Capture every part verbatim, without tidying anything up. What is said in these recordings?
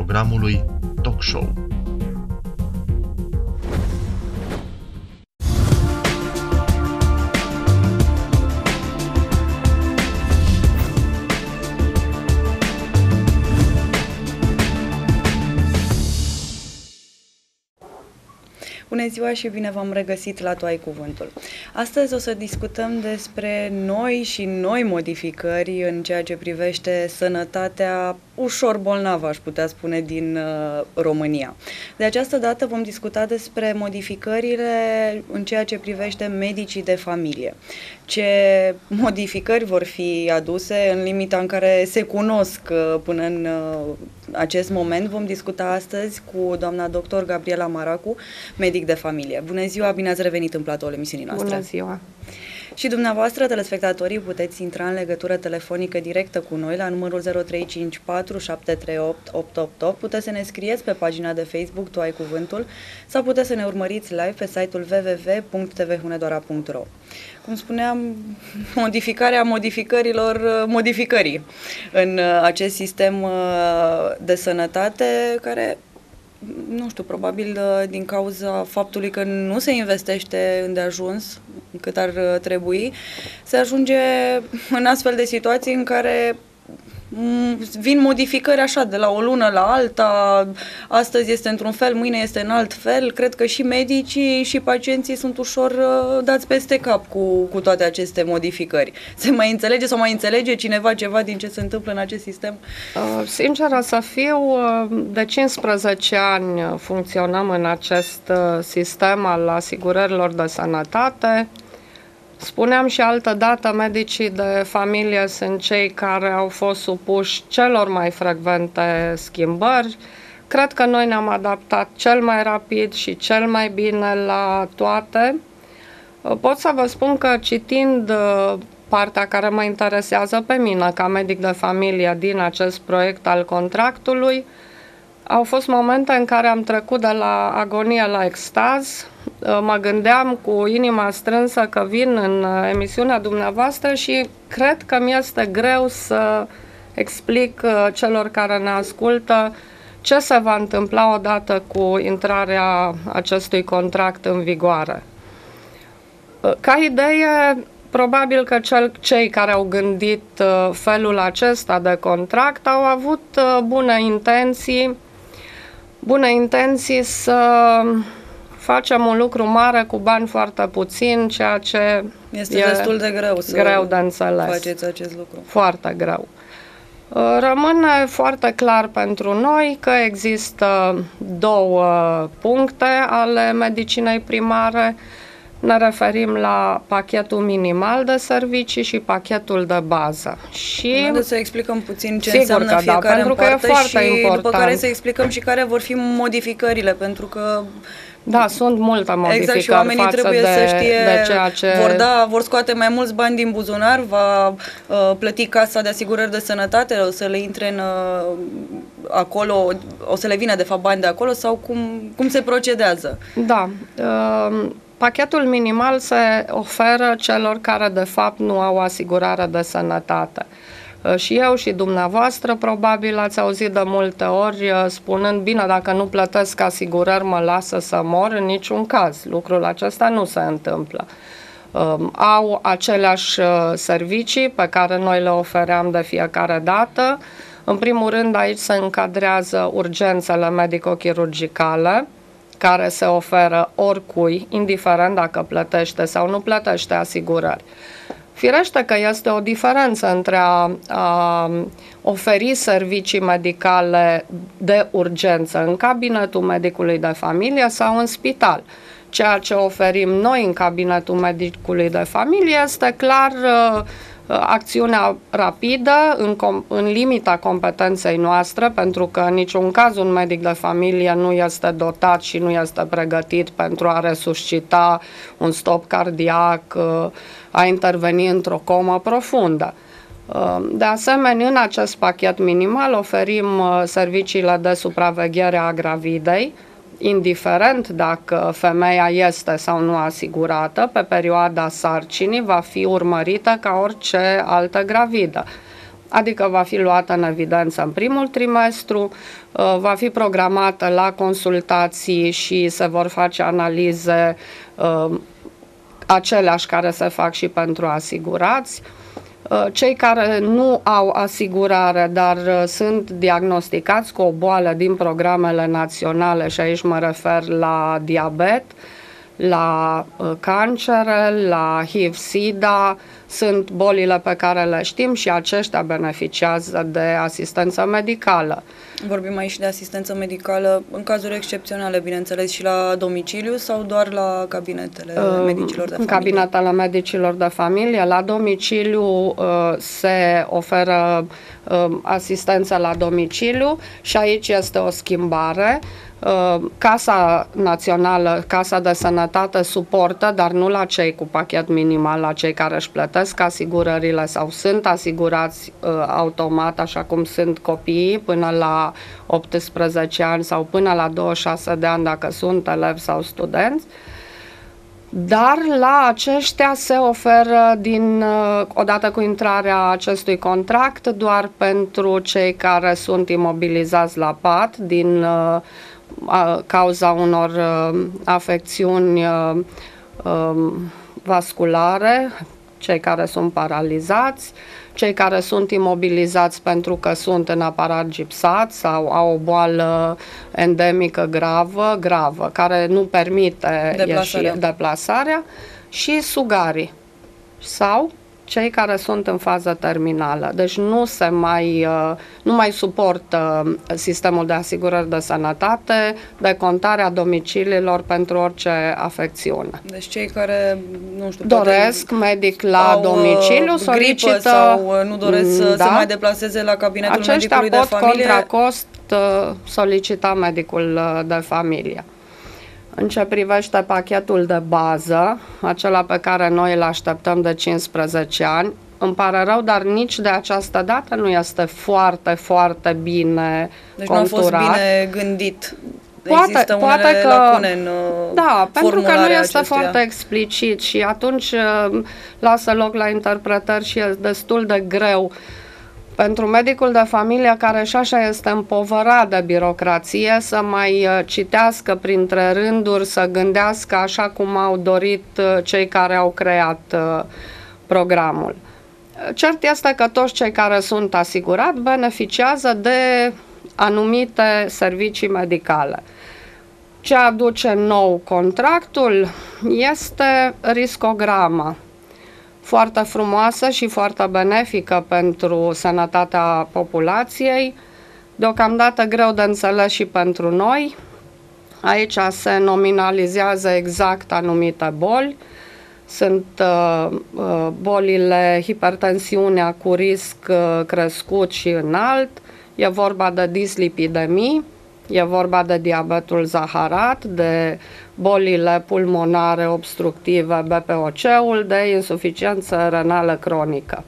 programului Talk Show. Bună ziua și bine v-am regăsit la Tu ai cuvântul. Astăzi o să discutăm despre noi și noi modificări în ceea ce privește sănătatea ușor bolnavă, aș putea spune, din uh, România. De această dată vom discuta despre modificările în ceea ce privește medicii de familie. Ce modificări vor fi aduse în limita în care se cunosc uh, până în uh, acest moment. Vom discuta astăzi cu doamna doctor Gabriela Maracu, medic de familie. Bună ziua, bine ați revenit în platoul emisiunii noastre. Bună ziua! Și dumneavoastră, telespectatorii, puteți intra în legătură telefonică directă cu noi la numărul zero trei cinci patru șapte trei opt opt opt opt. Puteți să ne scrieți pe pagina de Facebook Tu ai cuvântul sau puteți să ne urmăriți live pe site-ul w w w punct t v hunedoara punct r o. Cum spuneam, modificarea modificărilor modificării în acest sistem de sănătate care, nu știu, probabil din cauza faptului că nu se investește îndeajuns cât ar trebui, se ajunge în astfel de situații în care vin modificări așa de la o lună la alta, astăzi este într-un fel, mâine este în alt fel. Cred că și medicii și pacienții sunt ușor uh, dați peste cap cu, cu toate aceste modificări. Se mai înțelege sau mai înțelege cineva ceva din ce se întâmplă în acest sistem? Uh, sinceră să fiu, uh, de cincisprezece ani funcționăm în acest uh, sistem al asigurărilor de sănătate. Spuneam și altă dată, medicii de familie sunt cei care au fost supuși celor mai frecvente schimbări. Cred că noi ne-am adaptat cel mai rapid și cel mai bine la toate. Pot să vă spun că citind partea care mă interesează pe mine ca medic de familie din acest proiect al contractului, au fost momente în care am trecut de la agonie la extaz. Mă gândeam cu inima strânsă că vin în emisiunea dumneavoastră și cred că mi este greu să explic celor care ne ascultă ce se va întâmpla odată cu intrarea acestui contract în vigoare. Ca idee, probabil că cel, cei care au gândit felul acesta de contract au avut bune intenții, bune intenții să facem un lucru mare cu bani foarte puțini, ceea ce este destul de greu să greu de înțeles. Faceți acest lucru. Foarte greu. Rămâne foarte clar pentru noi că există două puncte ale medicinei primare. Ne referim la pachetul minimal de servicii și pachetul de bază. Și haideți să explicăm puțin ce sigur înseamnă că fiecare da, pentru în parte că e foarte și important. după care să explicăm și care vor fi modificările, pentru că da, sunt multe modificări exact, și oamenii față trebuie de, să știe, de ceea ce vor, da, vor scoate mai mulți bani din buzunar, va uh, plăti casa de asigurări de sănătate, o să le intre în, uh, acolo, o să le vină de fapt bani de acolo sau cum, cum se procedează? Da, uh, pachetul minimal se oferă celor care de fapt nu au asigurare de sănătate. Și eu și dumneavoastră probabil ați auzit de multe ori spunând, bine, dacă nu plătesc asigurări mă lasă să mor, în niciun caz. Lucrul acesta nu se întâmplă. Au aceleași servicii pe care noi le ofeream de fiecare dată. În primul rând aici se încadrează urgențele medico-chirurgicale, care se oferă oricui, indiferent dacă plătește sau nu plătește asigurări. Firește că este o diferență între a, a oferi servicii medicale de urgență în cabinetul medicului de familie sau în spital. Ceea ce oferim noi în cabinetul medicului de familie este clar uh, acțiunea rapidă în, în limita competenței noastre, pentru că în niciun caz un medic de familie nu este dotat și nu este pregătit pentru a resuscita un stop cardiac, a interveni într-o comă profundă. De asemenea, în acest pachet minimal oferim serviciile de supraveghere a gravidei, indiferent dacă femeia este sau nu asigurată, pe perioada sarcinii va fi urmărită ca orice altă gravidă. adică va fi luată în evidență în primul trimestru, va fi programată la consultații și se vor face analize aceleași care se fac și pentru asigurați. Cei care nu au asigurare, dar sunt diagnosticați cu o boală din programele naționale, și aici mă refer la diabet, la cancere, la H I V-SIDA, sunt bolile pe care le știm și aceștia beneficiază de asistență medicală. Vorbim aici de asistență medicală în cazuri excepționale, bineînțeles, și la domiciliu sau doar la cabinetele uh, medicilor de familie? În cabinetele medicilor de familie. La domiciliu uh, se oferă uh, asistență la domiciliu și aici este o schimbare. Casa Națională, Casa de Sănătate suportă, dar nu la cei cu pachet minimal, la cei care își plătesc asigurările sau sunt asigurați uh, automat, așa cum sunt copiii până la optsprezece ani sau până la douăzeci și șase de ani dacă sunt elevi sau studenți. Dar la aceștia se oferă, din, odată cu intrarea acestui contract, doar pentru cei care sunt imobilizați la pat din uh, a cauza unor uh, afecțiuni uh, uh, vasculare, cei care sunt paralizați, cei care sunt imobilizați pentru că sunt în aparat gipsat sau au o boală endemică gravă, gravă, care nu permite deplasarea, ieși, deplasarea și sugarii sau cei care sunt în fază terminală. Deci nu se mai, nu mai suportă sistemul de asigurări de sănătate decontarea domiciliilor pentru orice afecțiune. Deci cei care, nu știu, doresc medic la domiciliu, solicită sau nu doresc să da, se mai deplaseze la cabinetul aceștia medicului pot de familie, contra cost solicita medicul de familie. În ce privește pachetul de bază, acela pe care noi îl așteptăm de cincisprezece ani, îmi pare rău, dar nici de această dată nu este foarte, foarte bine deci conturat. Deci nu a fost bine gândit. Poate, Există poate unele că, lacune în da, pentru că nu este acestuia. foarte explicit și atunci lasă loc la interpretări și e destul de greu pentru medicul de familie, care și așa este împovărat de birocrație, să mai citească printre rânduri, să gândească așa cum au dorit cei care au creat programul. Cert este că toți cei care sunt asigurați beneficiază de anumite servicii medicale. Ce aduce nou contractul este riscograma, foarte frumoasă și foarte benefică pentru sănătatea populației, deocamdată greu de înțeles și pentru noi. Aici se nominalizează exact anumite boli. Sunt uh, uh, bolile, hipertensiunea cu risc uh, crescut și înalt, e vorba de dislipidemii, e vorba de diabetul zaharat, de bolile pulmonare obstructive, B P O C-ul, de insuficiență renală cronică.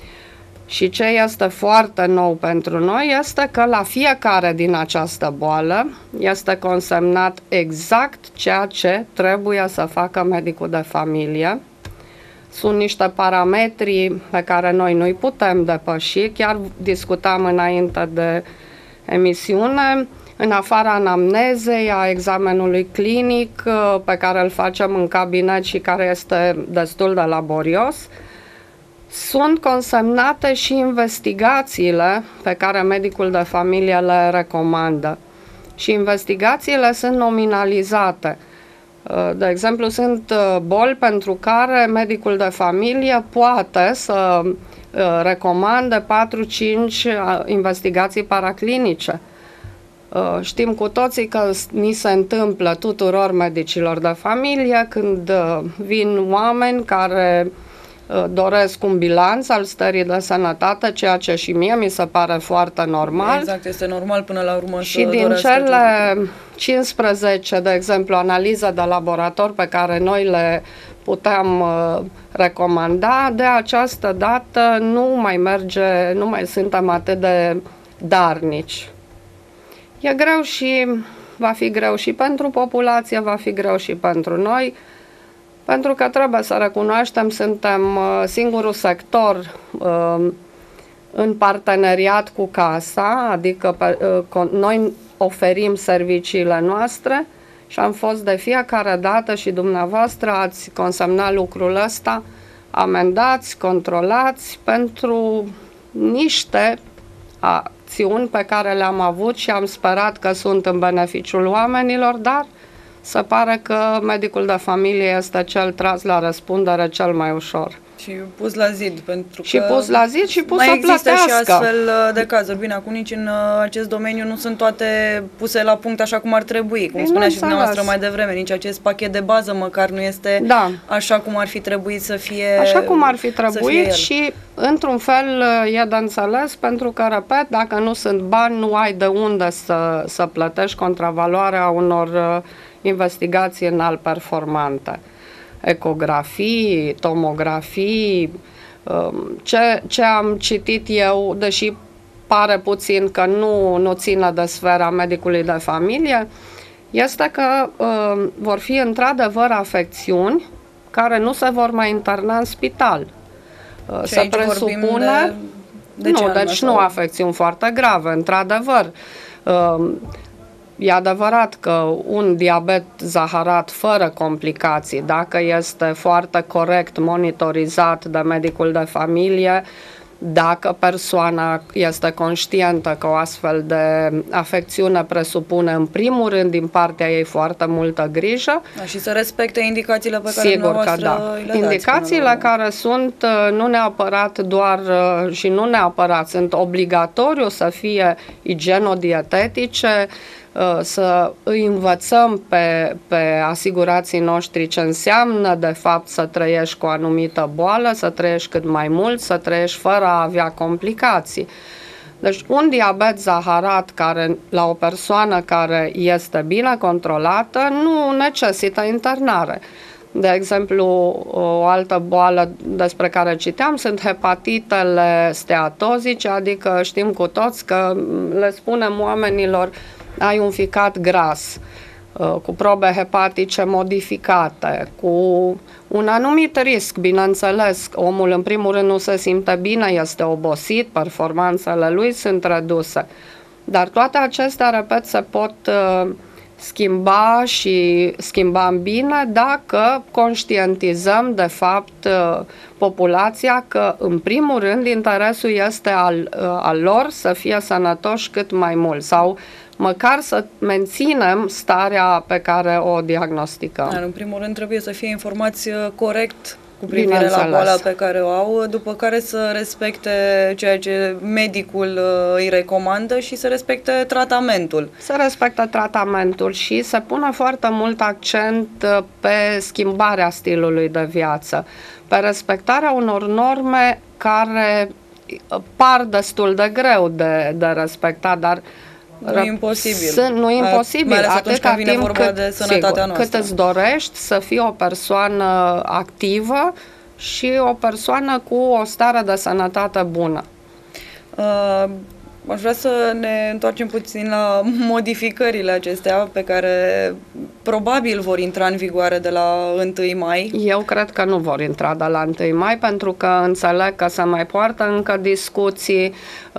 Și ce este foarte nou pentru noi este că la fiecare din această boală este consemnat exact ceea ce trebuie să facă medicul de familie. Sunt niște parametri pe care noi nu-i putem depăși, chiar discutam înainte de emisiune, în afara anamnezei, a examenului clinic pe care îl facem în cabinet și care este destul de laborios, sunt consemnate și investigațiile pe care medicul de familie le recomandă. Și investigațiile sunt nominalizate. De exemplu, sunt boli pentru care medicul de familie poate să recomande patru cinci investigații paraclinice. Știm cu toții că ni se întâmplă tuturor medicilor de familie când vin oameni care doresc un bilanț al stării de sănătate, ceea ce și mie mi se pare foarte normal. Exact, este normal până la urmă și să din cele cincisprezece, de exemplu, analize de laborator pe care noi le puteam uh, recomanda, de această dată nu mai merge, nu mai suntem atât de darnici. E greu și va fi greu și pentru populație, va fi greu și pentru noi, pentru că trebuie să recunoaștem, suntem uh, singurul sector uh, în parteneriat cu casa, adică pe, noi oferim serviciile noastre și am fost de fiecare dată și dumneavoastră ați consemnat lucrul ăsta, amendați, controlați pentru niște acțiuni pe care le-am avut și am sperat că sunt în beneficiul oamenilor, dar se pare că medicul de familie este cel tras la răspundere cel mai ușor. Și pus la zid, pentru și că pus la zid și pus să mai există plătească. și astfel de cazuri. Bine, acum nici în acest domeniu nu sunt toate puse la punct așa cum ar trebui. Cum spunea și dumneavoastră mai devreme, nici acest pachet de bază măcar nu este da. așa cum ar fi trebuit să fie. Așa cum ar fi trebuit și într-un fel e de înțeles, pentru că, repet, dacă nu sunt bani, nu ai de unde să, să plătești contravaloarea unor investigații înalt performante. Ecografii, tomografii, ce, ce am citit eu, deși pare puțin că nu, nu ține de sfera medicului de familie, este că uh, vor fi într-adevăr afecțiuni care nu se vor mai interna în spital. Uh, se presupune... De, de nu, deci sau? Nu afecțiuni foarte grave, într-adevăr. Uh, E adevărat că un diabet zaharat fără complicații, dacă este foarte corect monitorizat de medicul de familie, dacă persoana este conștientă că o astfel de afecțiune presupune în primul rând din partea ei foarte multă grijă. Da, și să respecte indicațiile pe care sigur că da. le Indicațiile care sunt nu neapărat doar și nu neapărat, sunt obligatoriu să fie igienodietetice, să îi învățăm pe, pe asigurații noștri ce înseamnă de fapt să trăiești cu o anumită boală, să trăiești cât mai mult, să trăiești fără a avea complicații. Deci un diabet zaharat care, la o persoană care este bine controlată nu necesită internare. De exemplu, o altă boală despre care citeam sunt hepatitele steatozice, adică știm cu toți că le spunem oamenilor ai un ficat gras, cu probe hepatice modificate, cu un anumit risc, bineînțeles, omul în primul rând nu se simte bine, este obosit, performanțele lui sunt reduse. Dar toate acestea, repet, se pot schimba și schimba în bine dacă conștientizăm de fapt populația că în primul rând interesul este al, al lor să fie sănătoși cât mai mult sau măcar să menținem starea pe care o diagnosticăm. Dar în primul rând trebuie să fie informați corect cu privire la boala pe care o au, după care să respecte ceea ce medicul îi recomandă și să respecte tratamentul. Să respecte tratamentul și să pună foarte mult accent pe schimbarea stilului de viață, pe respectarea unor norme care par destul de greu de, de respectat, dar nu e imposibil. Sunt, nu e imposibil. Atâta timp cât, de sigur, cât îți dorești să fii o persoană activă și o persoană cu o stare de sănătate bună. Uh, aș vrea să ne întoarcem puțin la modificările acestea pe care probabil vor intra în vigoare de la întâi mai. Eu cred că nu vor intra de la întâi mai, pentru că înțeleg că se mai poartă încă discuții.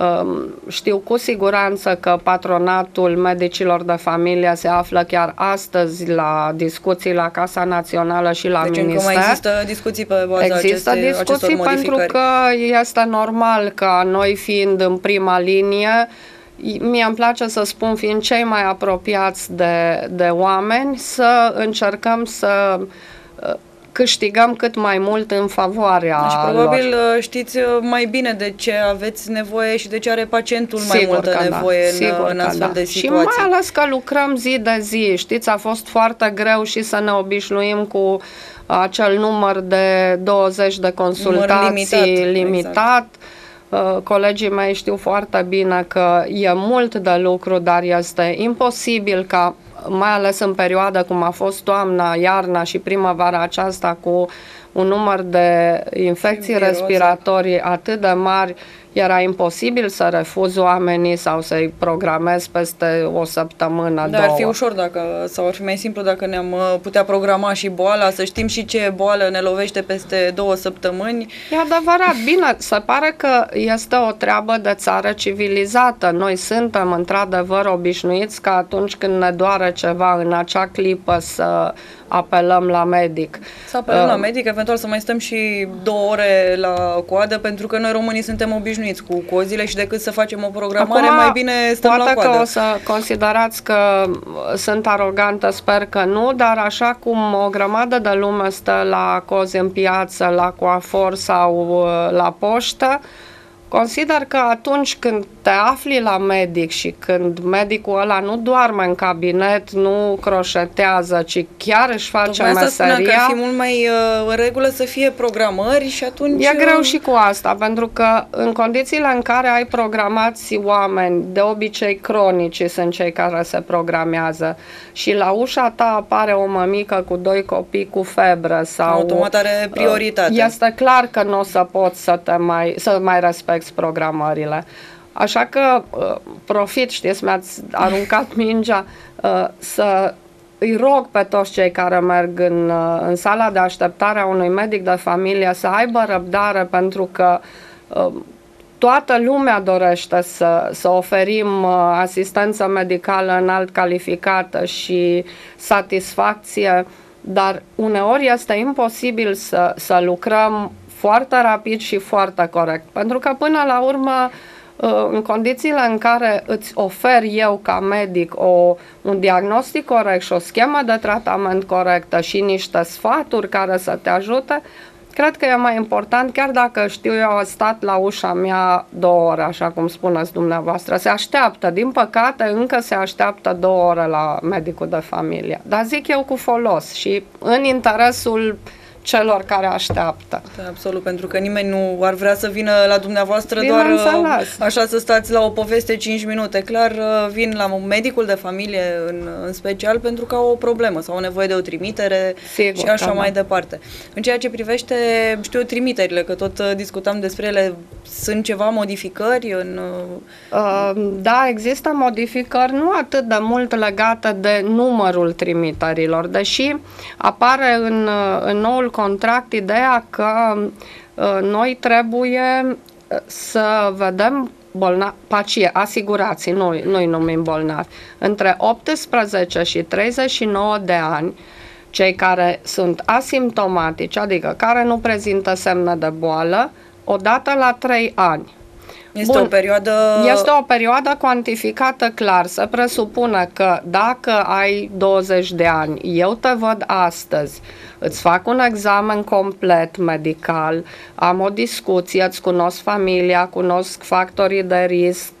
Știu cu siguranță că patronatul medicilor de familie se află chiar astăzi la discuții la Casa Națională și la deci Minister. Deci încă mai există discuții pe baza există aceste, discuții pentru că este normal ca noi fiind în prima linie, mie îmi place să spun, fiind cei mai apropiați de, de oameni, să încercăm să câștigăm cât mai mult în favoarea deci, probabil lor. Știți mai bine de ce aveți nevoie și de ce are pacientul mai Sigur multă nevoie da. în, în astfel da. de situații. Și mai ales că lucrăm zi de zi. Știți, a fost foarte greu și să ne obișnuim cu acel număr de douăzeci de consultații limitat. limitat. Exact. Colegii mei știu foarte bine că e mult de lucru, dar este imposibil ca mai ales în perioada cum a fost toamna, iarna și primăvara aceasta, cu un număr de infecții respiratorii atât de mari, era imposibil să refuz oamenii sau să-i programez peste o săptămână, Dar două. ar fi ușor dacă, sau ar fi mai simplu dacă ne-am putea programa și boala, să știm și ce boală ne lovește peste două săptămâni. E adevărat, bine, se pare că este o treabă de țară civilizată. Noi suntem într-adevăr obișnuiți că atunci când ne doare ceva în acea clipă să apelăm la medic. Să apelăm uh, la medic, eventual să mai stăm și două ore la coadă, pentru că noi românii suntem obișnuiți cu cozile și decât să facem o programare, acum, mai bine stăm poate la coadă. că o să considerați că sunt arogantă, sper că nu, dar așa cum o grămadă de lume stă la cozi în piață, la coafor sau la poștă, consider că atunci când te afli la medic și când medicul ăla nu doarme în cabinet, nu croșetează, ci chiar își face Tocmai asta meseria... spuneam, că ar fi mult mai uh, în regulă să fie programări și atunci... E greu și cu asta, pentru că în condițiile în care ai programați oameni, de obicei cronici sunt cei care se programează, și la ușa ta apare o mămică cu doi copii cu febră sau... Automat are prioritate. Este clar că nu o să poți să, te mai, să mai respecti programările. Așa că profit, știți, mi-ați aruncat mingea, să îi rog pe toți cei care merg în, în sala de așteptare a unui medic de familie să aibă răbdare, pentru că toată lumea dorește să, să oferim asistență medicală înalt calificată și satisfacție, dar uneori este imposibil să, să lucrăm foarte rapid și foarte corect, pentru că până la urmă, în condițiile în care îți ofer eu ca medic o, un diagnostic corect și o schemă de tratament corectă și niște sfaturi care să te ajute, cred că e mai important, chiar dacă știu eu, a stat la ușa mea două ore, așa cum spuneți dumneavoastră, se așteaptă, din păcate încă se așteaptă două ore la medicul de familie, dar zic eu cu folos și în interesul celor care așteaptă. Da, absolut, pentru că nimeni nu ar vrea să vină la dumneavoastră Bine doar înțeles. așa să stați la o poveste cinci minute. Clar, vin la medicul de familie în, în special pentru că au o problemă sau au nevoie de o trimitere. Sigur, și așa mai da. departe. În ceea ce privește, știu, trimiterile, că tot discutam despre ele, sunt ceva modificări în... Uh, da, există modificări nu atât de mult legate de numărul trimiterilor, deși apare în, în noul contract ideea că uh, noi trebuie să vedem bolnavi, pacie, asigurații, nu, nu-i numim bolnavi, între optsprezece și treizeci și nouă de ani, cei care sunt asimptomatici, adică care nu prezintă semne de boală, odată la trei ani. Este Bun. o perioadă... Este o perioadă cuantificată clar. Se presupune că dacă ai douăzeci de ani, eu te văd astăzi, îți fac un examen complet medical, am o discuție, îți cunosc familia, cunosc factorii de risc,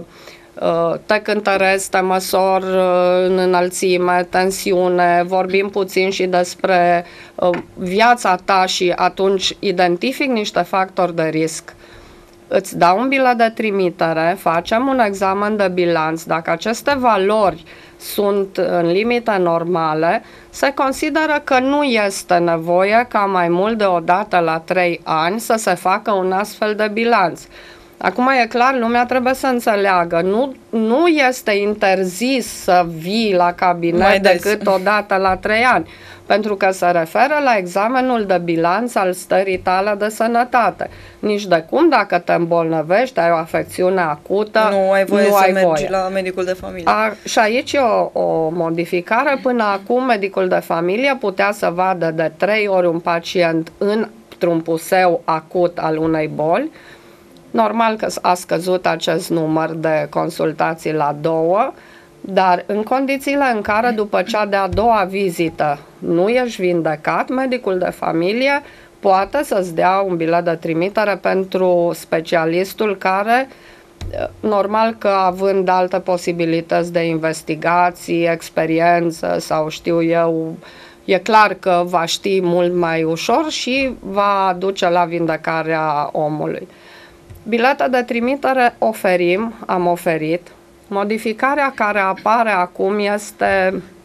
te cântăresc, te măsor în înălțime, tensiune, vorbim puțin și despre viața ta și atunci identific niște factori de risc. Îți dau un bilet de trimitere, facem un examen de bilanț. Dacă aceste valori sunt în limite normale, se consideră că nu este nevoie ca mai mult de o dată la trei ani să se facă un astfel de bilanț. Acum e clar, lumea trebuie să înțeleagă, nu, nu este interzis să vii la cabinet decât o dată la trei ani, pentru că se referă la examenul de bilanț al stării tale de sănătate. Nici de cum, dacă te îmbolnăvești, ai o afecțiune acută, nu ai voie nu să ai mergi voie. la medicul de familie. A, și aici e o, o modificare. Până acum, medicul de familie putea să vadă de trei ori un pacient într-un puseu acut al unei boli. Normal că a scăzut acest număr de consultații la două, dar în condițiile în care după cea de-a doua vizită nu ești vindecat, medicul de familie poate să-ți dea un bilet de trimitere pentru specialistul care, normal că având alte posibilități de investigații, experiență sau știu eu, e clar că va ști mult mai ușor și va duce la vindecarea omului. Bilete de trimitere oferim, am oferit. Modificarea care apare acum este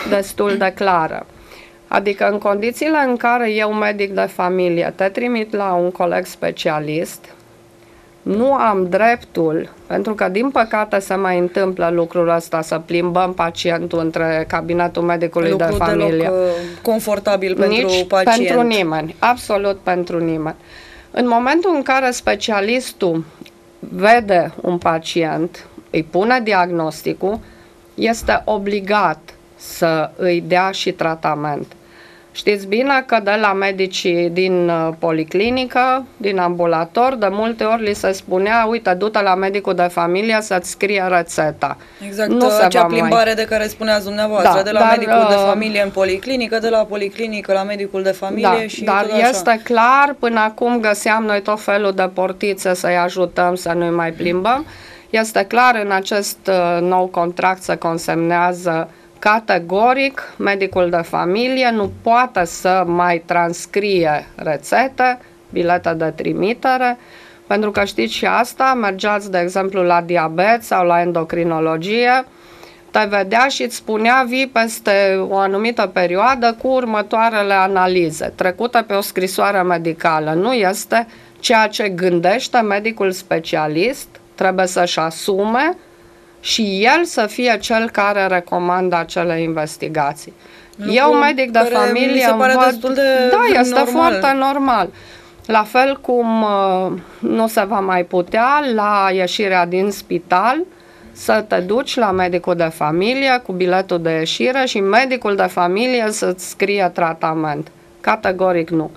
destul de clară. Adică în condițiile în care eu, medic de familie, te trimit la un coleg specialist, nu am dreptul, pentru că din păcate se mai întâmplă lucrul ăsta, să plimbăm pacientul între cabinetul medicului Lucru de familie. deloc uh, confortabil pentru Nici pacient. pentru nimeni, absolut pentru nimeni. În momentul în care specialistul vede un pacient, îi pune diagnosticul, este obligat să îi dea și tratament. Știți bine că de la medicii din policlinică, din ambulator, de multe ori li se spunea, uite, du-te la medicul de familie să-ți scrie rețeta. Exact, nu se acea va plimbare mai... de care spuneați dumneavoastră, Da, de la dar, medicul de uh, familie în policlinică, de la policlinică la medicul de familie Da, și dar tot așa. este clar, până acum găseam noi tot felul de portițe să-i ajutăm să nu-i mai plimbăm. Este clar, în acest uh, nou contract se consemnează categoric, medicul de familie nu poate să mai transcrie rețete, bilete de trimitere, pentru că știți și asta, mergeați de exemplu la diabet sau la endocrinologie, te vedea și îți spunea vii peste o anumită perioadă cu următoarele analize, trecute pe o scrisoare medicală. Nu este ceea ce gândește medicul specialist, trebuie să-și asume și el să fie cel care recomandă acele investigații. Lucru Eu, medic de care familie, mi se pare văd, destul de da, este normal. foarte normal. La fel cum uh, nu se va mai putea la ieșirea din spital să te duci la medicul de familie cu biletul de ieșire și medicul de familie să-ți scrie tratament. Categoric nu.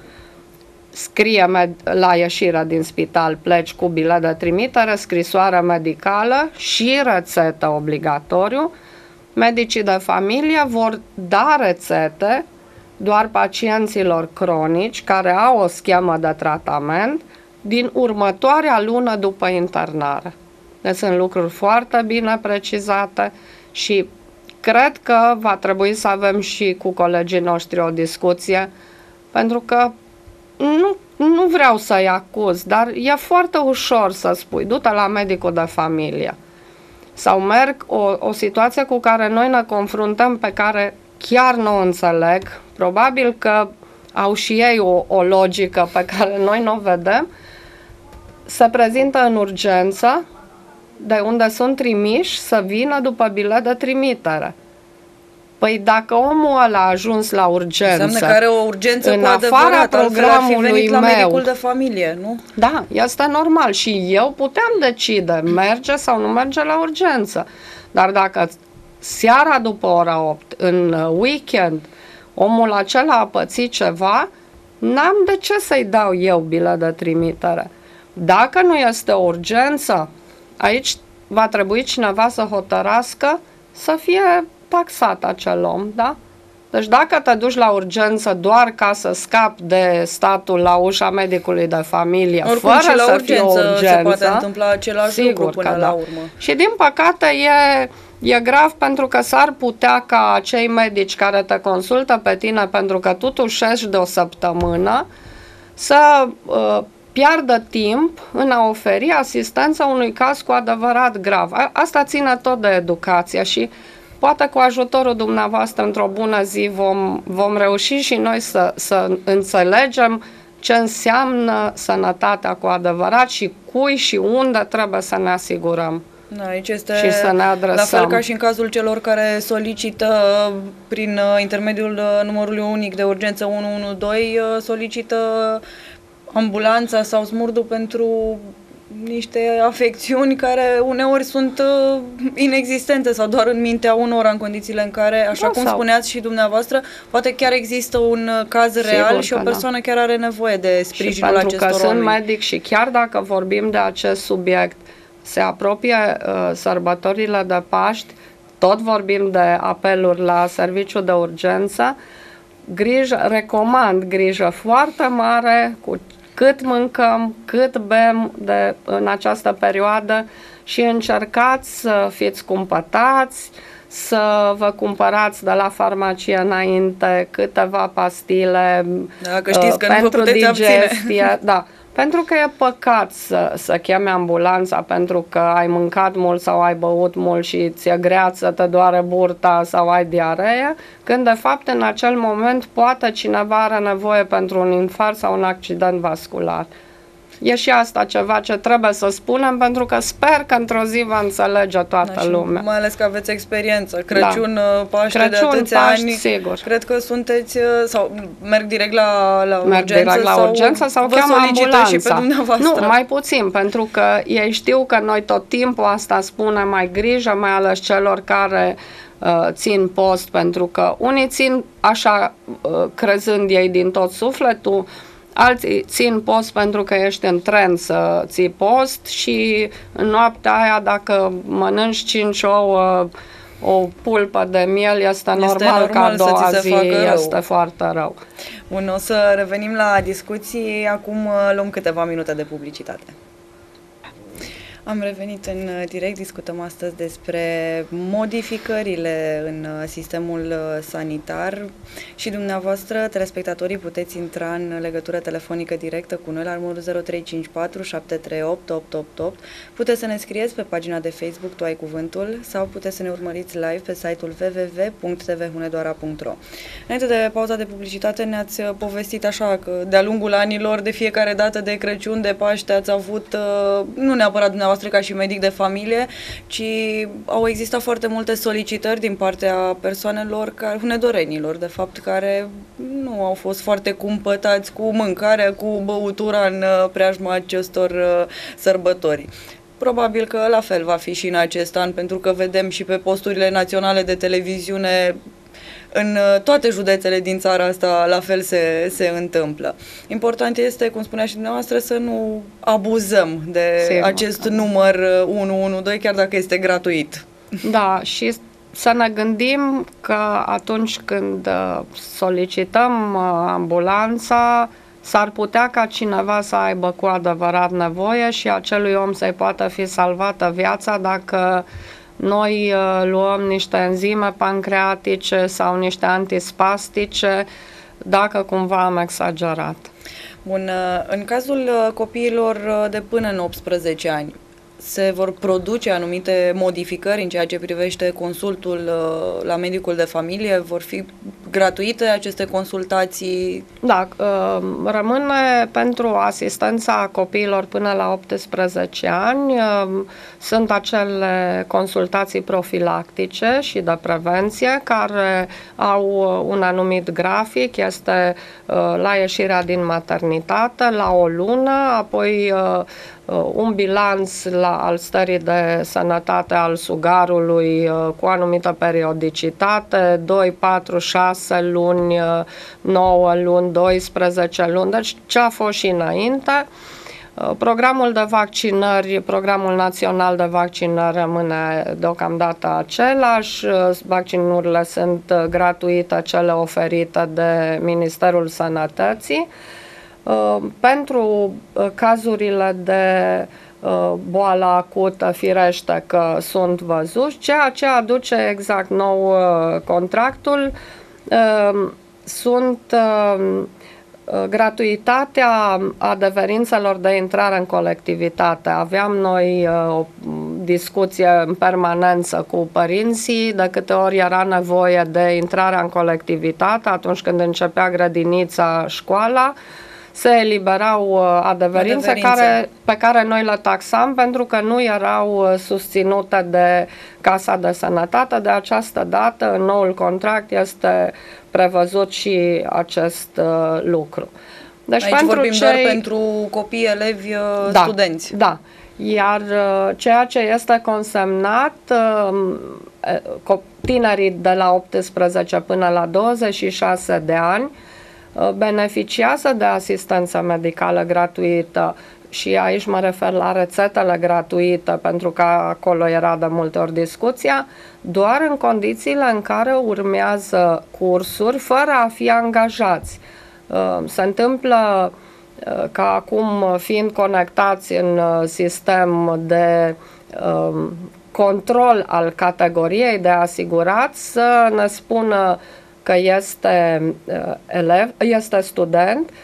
Scrie la ieșirea din spital, pleci cu bilet de trimitere, scrisoare medicală și rețetă obligatoriu. Medicii de familie vor da rețete doar pacienților cronici care au o schemă de tratament din următoarea lună după internare. Deci sunt lucruri foarte bine precizate și cred că va trebui să avem și cu colegii noștri o discuție, pentru că nu, nu vreau să-i acuz, dar e foarte ușor să spui, du-te la medicul de familie. Sau merg o, o situație cu care noi ne confruntăm, pe care chiar nu o înțeleg, probabil că au și ei o, o logică pe care noi nu o vedem, se prezintă în urgență, de unde sunt trimiși să vină după bilet de trimitere. Păi dacă omul ăla a ajuns la urgență, înseamnă că are o urgență în cu afara adevărat, altfel ar fi programului venit la meu, medicul de familie, nu? da, este normal și eu puteam decide, merge sau nu merge la urgență. Dar dacă seara după ora opt, în weekend, omul acela a pățit ceva, n-am de ce să-i dau eu bilet de trimitere. Dacă nu este o urgență, aici va trebui cineva să hotărască să fie taxat acel om, da? Deci dacă te duci la urgență doar ca să scapi de statul la ușa medicului de familie, oricum, fără și la să urgență fie o urgență, se poate întâmpla același sigur lucru până că la da. urmă. Și din păcate e, e grav, pentru că s-ar putea ca acei medici care te consultă pe tine pentru că tu tușești de o săptămână să uh, piardă timp în a oferi asistență unui caz cu adevărat grav. A, asta ține tot de educație și poate cu ajutorul dumneavoastră într-o bună zi vom, vom reuși și noi să, să înțelegem ce înseamnă sănătatea cu adevărat și cui și unde trebuie să ne asigurăm. Da, aici este Și să ne adresăm. la fel ca și în cazul celor care solicită prin intermediul numărului unic de urgență unu unu doi, solicită ambulanța sau smurdul pentru niște afecțiuni care uneori sunt uh, inexistente sau doar în mintea unora, în condițiile în care, așa Da, cum sau- spuneați și dumneavoastră, poate chiar există un uh, caz Sigur real și o că da. persoană chiar are nevoie de Și sprijinul pentru că acestor sunt oameni. medic și chiar dacă vorbim de acest subiect, se apropie uh, sărbătorile de Paști, tot vorbim de apeluri la serviciu de urgență, grijă, recomand grijă foarte mare cu cât mâncăm, cât bem de, în această perioadă și încercați să fiți cumpătați, să vă cumpărați de la farmacie înainte câteva pastile Dacă știți că uh, nu vă pentru puteți abține. digestie, da, Pentru că e păcat să, să cheme ambulanța pentru că ai mâncat mult sau ai băut mult și ți-e greață, te doare burta sau ai diaree, când de fapt în acel moment poate cineva are nevoie pentru un infarct sau un accident vascular. E și asta ceva ce trebuie să spunem, pentru că sper că într-o zi va înțelege toată da, lumea. Mai ales că aveți experiență. Crăciun, da. Paște Crăciun, de atâția Paști, ani. Sigur. Cred că sunteți, sau merg direct la, la merg urgență, direct la sau urgență sau vă cheamă ambulanța. Și pe dumneavoastră. Nu, mai puțin, pentru că ei știu că noi tot timpul asta spunem, mai grijă, mai ales celor care uh, țin post, pentru că unii țin așa, uh, crezând ei din tot sufletul, alții țin post pentru că ești în tren să ții post și în noaptea aia dacă mănânci cinci ouă, o pulpă de miel, este, este normal, normal că a doua zi este rău. Foarte rău. Bun, o să revenim la discuții. Acum luăm câteva minute de publicitate. Am revenit în direct, discutăm astăzi despre modificările în sistemul sanitar și dumneavoastră, telespectatorii, puteți intra în legătură telefonică directă cu noi la numărul zero trei cinci patru șapte trei opt opt opt opt. Puteți să ne scrieți pe pagina de Facebook Tu ai cuvântul sau puteți să ne urmăriți live pe site-ul w w w punct t v hunedoara punct r o. Înainte de pauza de publicitate ne-ați povestit așa că de-a lungul anilor, de fiecare dată de Crăciun, de Paște, ați avut, nu neapărat dumneavoastră ca și medic de familie, ci au existat foarte multe solicitări din partea persoanelor, hunedorenilor, de fapt, care nu au fost foarte cumpătați cu mâncarea, cu băutura în preajma acestor sărbători. Probabil că la fel va fi și în acest an, pentru că vedem și pe posturile naționale de televiziune în toate județele din țara asta la fel se, se întâmplă. Important este, cum spunea și dumneavoastră, să nu abuzăm de Sigur. acest număr unu unu doi, chiar dacă este gratuit. Da, și să ne gândim că atunci când solicităm ambulanța, s-ar putea ca cineva să aibă cu adevărat nevoie și acelui om să-i poată fi salvată viața dacă noi uh, luăm niște enzime pancreatice sau niște antispastice, dacă cumva am exagerat. Bun, în cazul copiilor de până în optsprezece ani, se vor produce anumite modificări în ceea ce privește consultul la medicul de familie? Vor fi gratuite aceste consultații? Da, rămâne pentru asistența copiilor până la optsprezece ani. Sunt acele consultații profilactice și de prevenție care au un anumit grafic, este la ieșirea din maternitate, la o lună, apoi un bilanț la, al stării de sănătate al sugarului cu anumită periodicitate, doi, patru, șase luni, nouă luni, doisprezece luni, deci ce a fost și înainte. Programul de vaccinări, programul național de vaccinări rămâne deocamdată același, vaccinurile sunt gratuite, cele oferite de Ministerul Sănătății. Pentru cazurile de boală acută, firește că sunt văzuți, ceea ce aduce exact nou contractul sunt gratuitatea adeverințelor de intrare în colectivitate. Aveam noi o discuție în permanență cu părinții, de câte ori era nevoie de intrarea în colectivitate, atunci când începea grădinița, școala, se eliberau adeverințe, adeverințe. Care, pe care noi le taxam pentru că nu erau susținute de Casa de Sănătate. De această dată, în noul contract este prevăzut și acest uh, lucru. Deci aici pentru vorbim cei... doar pentru copii, elevi, da, studenți. Da. Iar uh, ceea ce este consemnat, uh, tinerii de la optsprezece până la douăzeci și șase de ani beneficiază de asistență medicală gratuită și aici mă refer la rețetele gratuite, pentru că acolo era de multe ori discuția, doar în condițiile în care urmează cursuri fără a fi angajați. Se întâmplă că acum, fiind conectați în sistem de control al categoriei de asigurați, să ne spună că este uh, elev, este student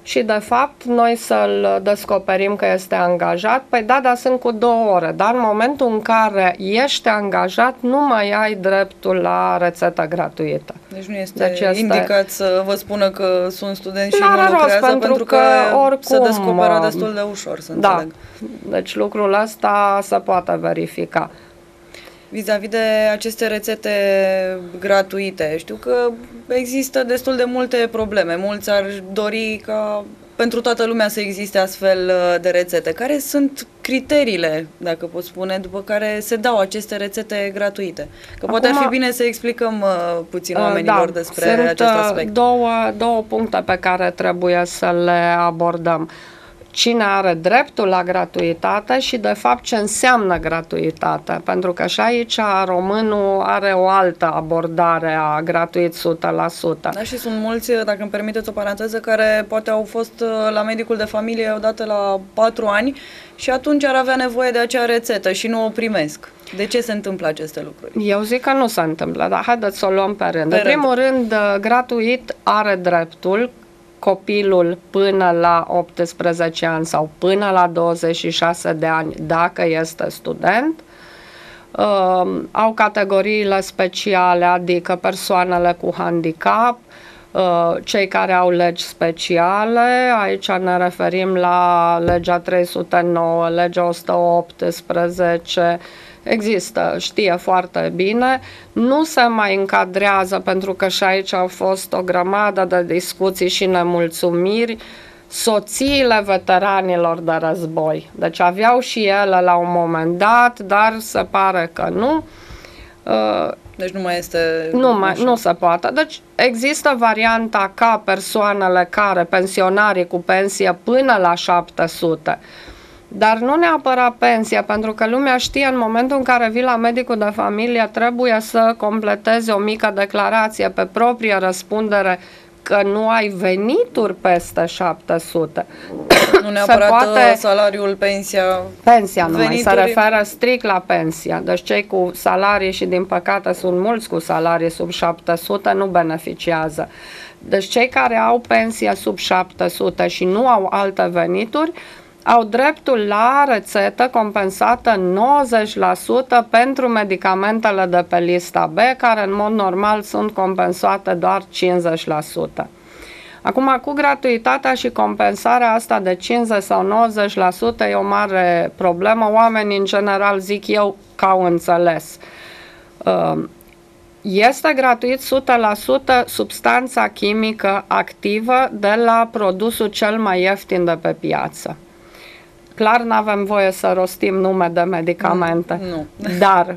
și de fapt noi să-l descoperim că este angajat. Păi da, dar sunt cu două ore, dar în momentul în care ești angajat nu mai ai dreptul la rețetă gratuită. Deci nu este, deci este indicat să vă spună că sunt studenți și N-are nu lucrează, rost, pentru pentru că, că oricum se descoperă destul de ușor, să da. înțeleg. Deci lucrul ăsta se poate verifica. Vis-a-vis de aceste rețete gratuite, știu că există destul de multe probleme. Mulți ar dori ca pentru toată lumea să existe astfel de rețete. Care sunt criteriile, dacă pot spune, după care se dau aceste rețete gratuite? Că poate Acum, ar fi bine să explicăm uh, puțin oamenilor da, despre sunt acest aspect. Două, două puncte pe care trebuie să le abordăm. Cine are dreptul la gratuitate și, de fapt, ce înseamnă gratuitate. Pentru că și aici românul are o altă abordare a gratuit o sută la sută. Da, și sunt mulți, dacă îmi permiteți o paranteză, care poate au fost la medicul de familie odată la patru ani și atunci ar avea nevoie de acea rețetă și nu o primesc. De ce se întâmplă aceste lucruri? Eu zic că nu se întâmplă, dar haideți să o luăm pe rând. Pe În primul rând. rând, gratuit are dreptul copilul până la optsprezece ani sau până la douăzeci și șase de ani, dacă este student. Uh, au categoriile speciale, adică persoanele cu handicap, uh, cei care au legi speciale, aici ne referim la legea trei sute nouă, legea o sută optsprezece, există, știe foarte bine, nu se mai încadrează, pentru că și aici au fost o grămadă de discuții și nemulțumiri, soțiile veteranilor de război. Deci aveau și ele la un moment dat, dar se pare că nu. Deci nu mai este... Nu, mai, nu se poate. Deci există varianta ca persoanele care, pensionarii cu pensie până la șapte sute, dar nu neapărat pensia, pentru că lumea știe în momentul în care vii la medicul de familie trebuie să completezi o mică declarație pe proprie răspundere că nu ai venituri peste șapte sute. Nu neapărat poate... salariul, pensia... Pensia numai, venituri... se referă strict la pensia. Deci cei cu salarii, și din păcate sunt mulți cu salarii sub șapte sute, nu beneficiază. Deci cei care au pensia sub șapte sute și nu au alte venituri, au dreptul la rețetă compensată nouăzeci la sută pentru medicamentele de pe lista B, care în mod normal sunt compensate doar cincizeci la sută. Acum, cu gratuitatea și compensarea asta de cincizeci sau nouăzeci la sută e o mare problemă. Oamenii, în general, zic eu, că au înțeles. Este gratuit o sută la sută substanța chimică activă de la produsul cel mai ieftin de pe piață. Clar, nu avem voie să rostim nume de medicamente, nu. Dar,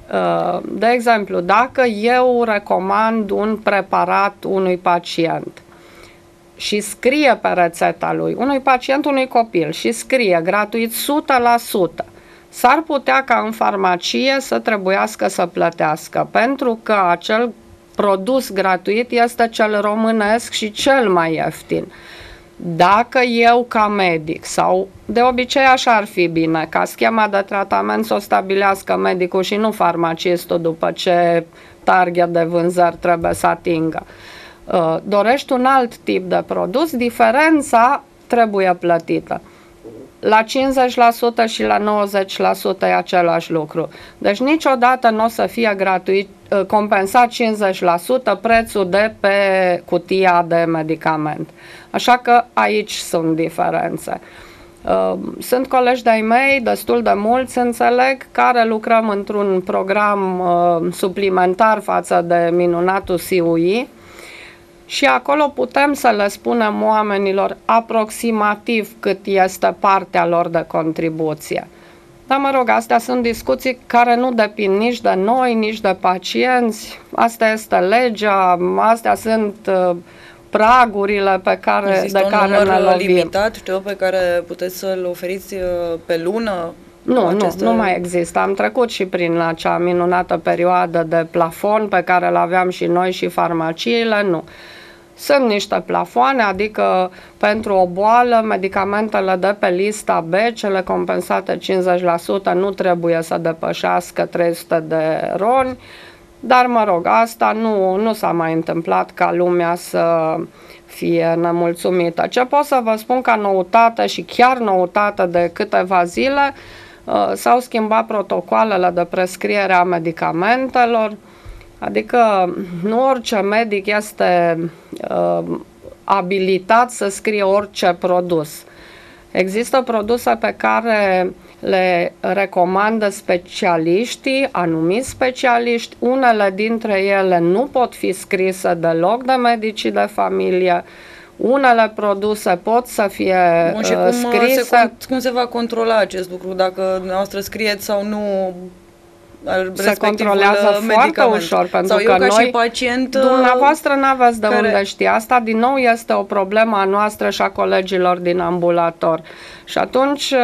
de exemplu, dacă eu recomand un preparat unui pacient și scrie pe rețeta lui, unui pacient, unui copil, și scrie gratuit o sută la sută, s-ar putea ca în farmacie să trebuiască să plătească, pentru că acel produs gratuit este cel românesc și cel mai ieftin. Dacă eu ca medic, sau de obicei așa ar fi bine, ca schema de tratament să o stabilească medicul și nu farmacistul după ce target de vânzări trebuie să atingă, dorești un alt tip de produs, diferența trebuie plătită. La cincizeci la sută și la nouăzeci la sută e același lucru. Deci niciodată nu o să fie gratuit, compensat cincizeci la sută prețul de pe cutia de medicament. Așa că aici sunt diferențe. Sunt colegi de-ai mei, destul de mulți, înțeleg, care lucrăm într-un program suplimentar față de minunatul C U I, și acolo putem să le spunem oamenilor aproximativ cât este partea lor de contribuție. Dar, mă rog, astea sunt discuții care nu depind nici de noi, nici de pacienți. Asta este legea, astea sunt uh, pragurile pe care, Există de care ne lovim. Există un număr limitat, știu, pe care puteți să-l oferiți pe lună? Nu, aceste... nu, nu mai există. Am trecut și prin acea minunată perioadă de plafon pe care îl aveam și noi și farmaciile, nu. Sunt niște plafoane, adică pentru o boală, medicamentele de pe lista B, cele compensate cincizeci la sută, nu trebuie să depășească trei sute de roni, dar, mă rog, asta nu, nu s-a mai întâmplat ca lumea să fie nemulțumită. Ce pot să vă spun ca noutate și chiar noutate de câteva zile, s-au schimbat protocoalele de prescriere a medicamentelor, adică nu orice medic este uh, abilitat să scrie orice produs. Există produse pe care le recomandă specialiștii, anumiți specialiști, unele dintre ele nu pot fi scrise deloc de medicii de familie, unele produse pot să fie Bun, și cum scrise. Se, cum se va controla acest lucru, dacă dumneavoastră scrieți sau nu? Se controlează foarte ușor, pentru sau că eu, ca noi, și pacient, dumneavoastră n-aveți de care... unde ști. Asta din nou este o problemă a noastră și a colegilor din ambulator. Și atunci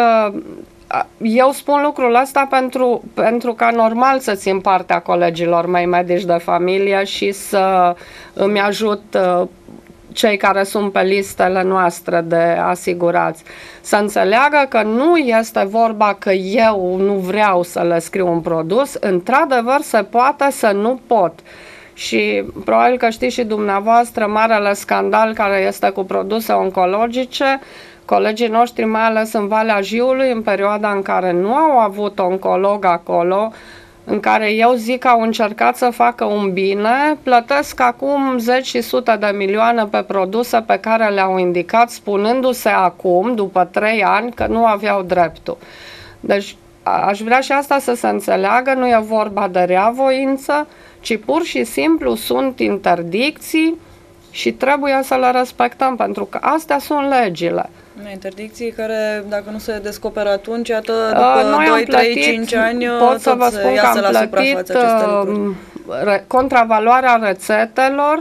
eu spun lucrul ăsta pentru, pentru ca normal să țin partea colegilor mei medici de familie și să îmi ajut cei care sunt pe listele noastre de asigurați. Să înțeleagă că nu este vorba că eu nu vreau să le scriu un produs, într-adevăr se poate să nu pot. Și probabil că știți și dumneavoastră marele scandal care este cu produse oncologice. Colegii noștri, mai ales în Valea Jiului, în perioada în care nu au avut oncolog acolo, în care eu zic că au încercat să facă un bine, plătesc acum zeci și sute de milioane pe produse pe care le-au indicat, spunându-se acum, după trei ani, că nu aveau dreptul. Deci aș vrea și asta să se înțeleagă, nu e vorba de reavoință, ci pur și simplu sunt interdicții și trebuie să le respectăm, pentru că astea sunt legile. Interdicții care, dacă nu se descoperă atunci, iată, după Noi doi, trei, cinci ani, pot să vă spun că am plătit contravaloarea rețetelor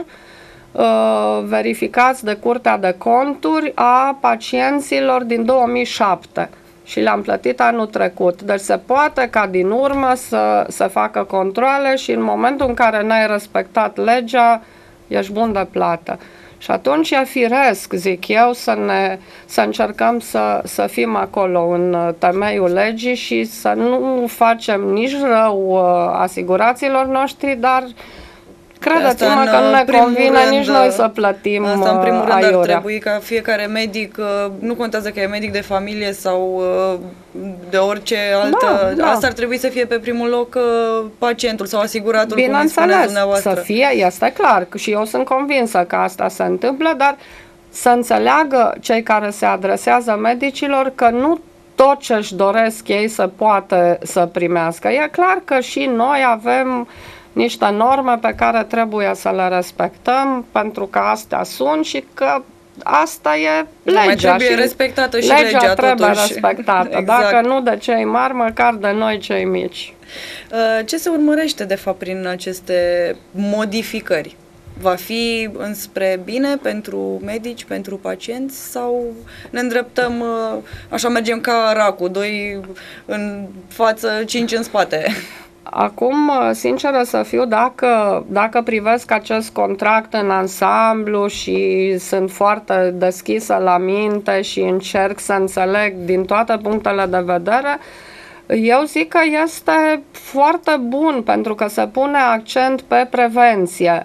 verificați de Curtea de Conturi a pacienților din două mii șapte și le-am plătit anul trecut. Deci se poate ca din urmă să se facă controale și în momentul în care n-ai respectat legea, ești bun de plată. Și atunci e firesc, zic eu, să, ne, să încercăm să, să fim acolo în temeiul legii și să nu facem nici rău asiguraților noștri, dar credeți-mă că nu ne convine rând, nici noi să plătim asta în primul rând aiurea. Ar trebui ca fiecare medic, nu contează că e medic de familie sau de orice altă, da, da. asta ar trebui să fie pe primul loc pacientul sau asiguratul, bineînțeles, să fie, este clar, și eu sunt convinsă că asta se întâmplă, dar să înțeleagă cei care se adresează medicilor că nu tot ce își doresc ei să poată să primească. E clar că și noi avem niște norme pe care trebuie să le respectăm, pentru că astea sunt și că asta e legea. Mai trebuie și respectată și legea. legea trebuie totuși. respectată, exact. Dacă nu de cei mari, măcar de noi cei mici. Ce se urmărește de fapt prin aceste modificări? Va fi înspre bine pentru medici, pentru pacienți sau ne îndreptăm, așa mergem ca racul, doi în față, cinci în spate? Acum, sinceră să fiu, dacă, dacă privesc acest contract în ansamblu și sunt foarte deschisă la minte și încerc să înțeleg din toate punctele de vedere, eu zic că este foarte bun pentru că se pune accent pe prevenție.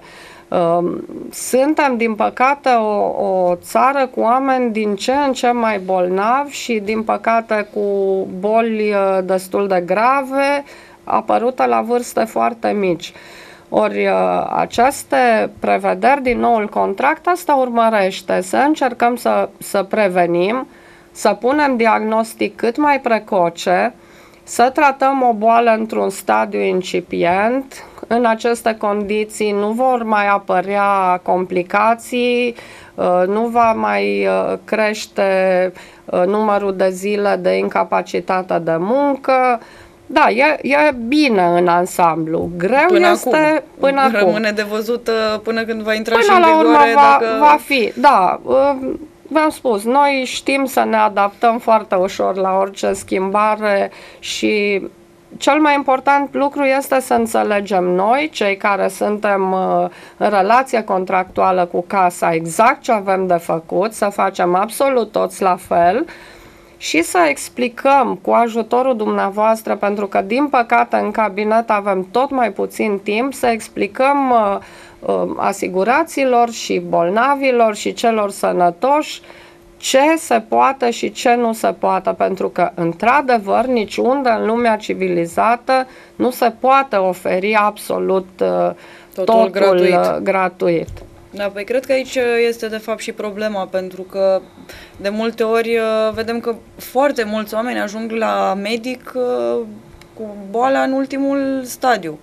Suntem, din păcate, o, o țară cu oameni din ce în ce mai bolnavi și, din păcate, cu boli destul de grave, apărute la vârste foarte mici. Ori aceste prevederi din noul contract asta urmărește să încercăm să, să prevenim, să punem diagnostic cât mai precoce, să tratăm o boală într-un stadiu incipient. În aceste condiții nu vor mai apărea complicații, nu va mai crește numărul de zile de incapacitate de muncă. Da, e, e bine în ansamblu. Greu până este acum. până Rămâne acum. Rămâne de văzut până când va intra până și în la vigoare. Urmă va, dacă... va fi, da. V-am spus, noi știm să ne adaptăm foarte ușor la orice schimbare și cel mai important lucru este să înțelegem noi, cei care suntem în relație contractuală cu casa, exact ce avem de făcut, să facem absolut toți la fel și să explicăm cu ajutorul dumneavoastră, pentru că din păcate în cabinet avem tot mai puțin timp, să explicăm uh, uh, asiguraților și bolnavilor și celor sănătoși ce se poate și ce nu se poate, pentru că într-adevăr niciunde în lumea civilizată nu se poate oferi absolut uh, Totul totul gratuit. uh, gratuit. Da, păi cred că aici este de fapt și problema, pentru că de multe ori uh, vedem că foarte mulți oameni ajung la medic uh, cu boala în ultimul stadiu.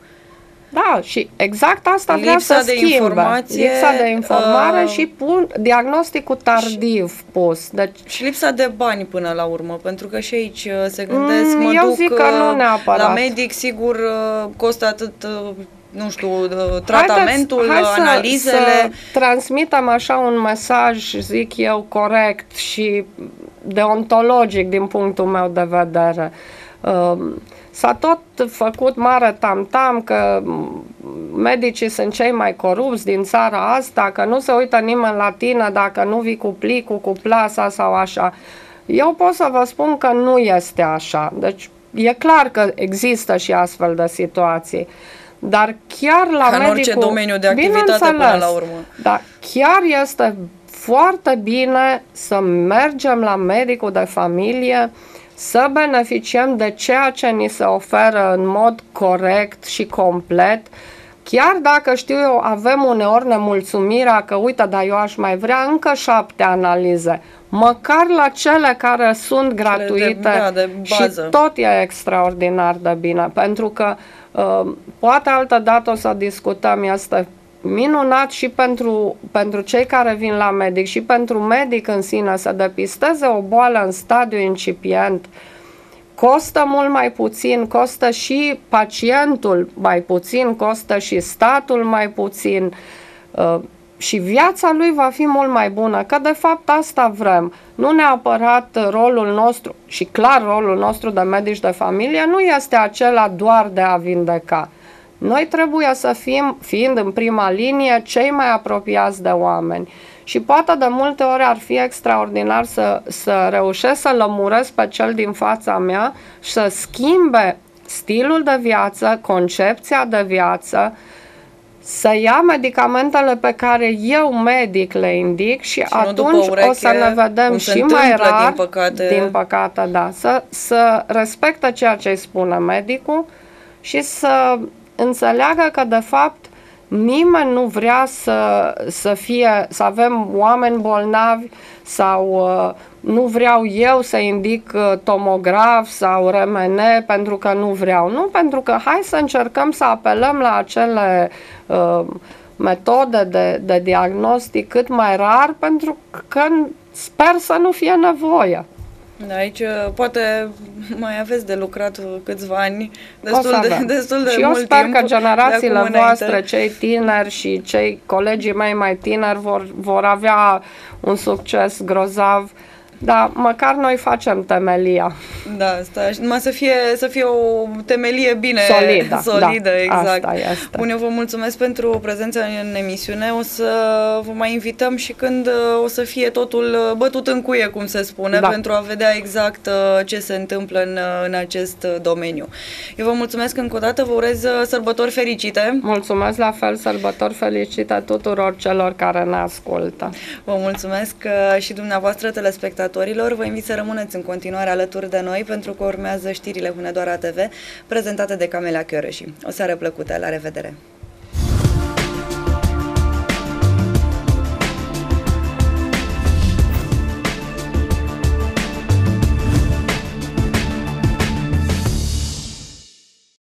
Da, și exact asta vrea Lipsa să de schimbe. informație, Lipsa de informare uh, și pun diagnosticul tardiv pus. Deci, Și lipsa de bani până la urmă, pentru că și aici uh, se gândesc, Mm, mă eu duc zic că nu uh, neapărat. la medic, sigur uh, costă atât, uh, nu știu, uh, tratamentul, Haideți, hai analizele. Să, să transmitem așa un mesaj, zic eu, corect și deontologic din punctul meu de vedere. Um, S-a tot făcut mare tam-tam că medicii sunt cei mai corupți din țara asta, că nu se uită nimeni la tine dacă nu vii cu plicul, cu plasa sau așa. Eu pot să vă spun că nu este așa. Deci e clar că există și astfel de situații. Dar chiar la Ca în medicul... orice domeniu de activitate până la urmă. Dar chiar este foarte bine să mergem la medicul de familie, să beneficiem de ceea ce ni se oferă în mod corect și complet, chiar dacă știu eu, avem uneori nemulțumirea că uite, dar eu aș mai vrea încă șapte analize, măcar la cele care sunt gratuite de, da, de bază. Și tot e extraordinar de bine, pentru că uh, poate altă dată o să discutăm, este minunat și pentru, pentru cei care vin la medic și pentru medic în sine să depisteze o boală în stadiu incipient. Costă mult mai puțin, costă și pacientul mai puțin, costă și statul mai puțin uh, și viața lui va fi mult mai bună, că de fapt asta vrem. Nu neapărat rolul nostru, și clar rolul nostru de medici de familie nu este acela doar de a vindeca. Noi trebuie să fim, fiind în prima linie, cei mai apropiați de oameni. Și poate de multe ori ar fi extraordinar să, să reușesc să lămuresc pe cel din fața mea și să schimbe stilul de viață, concepția de viață, să ia medicamentele pe eu, eu, medic, le indic și, și atunci ureche, o să ne vedem și mai rar, din păcate. din păcate, da, să, să respectă ceea ce îi spune medicul și să înțeleagă că de fapt nimeni nu vrea să, să fie, să avem oameni bolnavi sau uh, nu vreau eu să indic uh, tomograf sau R M N pentru că nu vreau. Nu, pentru că hai să încercăm să apelăm la acele uh, metode de, de diagnostic cât mai rar, pentru că sper să nu fie nevoie. Aici poate mai aveți de lucrat câțiva ani, destul de, destul de și mult eu sper timp, că generațiile voastre, înainte. cei tineri și cei colegii mei mai tineri vor, vor avea un succes grozav, dar măcar noi facem temelia. Da, asta, numai să fie, să fie o temelie bine solidă, solidă, da, exact. Asta este. Bun, eu vă mulțumesc pentru prezența în emisiune, o să vă mai invităm și când o să fie totul bătut în cuie, cum se spune, da. pentru a vedea exact ce se întâmplă în, în acest domeniu. Eu vă mulțumesc încă o dată, vă urez sărbători fericite. Mulțumesc la fel, sărbători fericite tuturor celor care ne ascultă. Vă mulțumesc și dumneavoastră, telespectatorilor. Vă invit să rămâneți în continuare alături de noi, pentru că urmează știrile Hunedoara T V, prezentate de Camelia Chiorăși. O seară plăcută, la revedere!